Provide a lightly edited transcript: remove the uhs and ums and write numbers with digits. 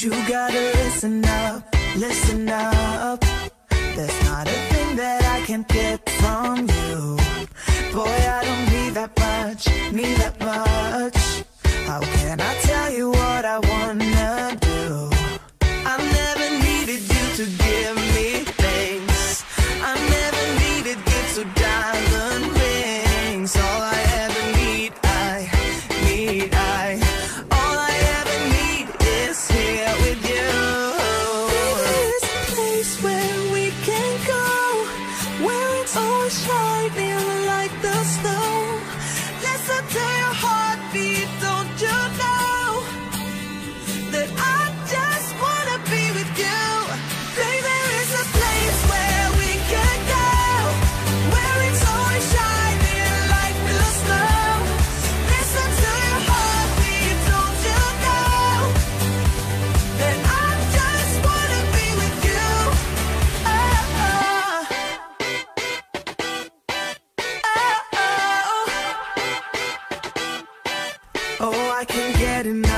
You gotta listen up, listen up. There's not a thing that I can't get from you. Boy, I don't need that much, need that much. How can I tell you what I wanna do? I never needed you to give me things. I never needed gifts or diamond rings. All I ever need, all I ever need is here with you. There's a place where we can go, where it's always shining like the snow. Listen to your heartbeat, don't you know that I just wanna be with you? Baby, there is a place where we can go, where it's always shining like the snow. Listen to your heartbeat, don't you know that I just wanna be with you? Oh, I can't get enough.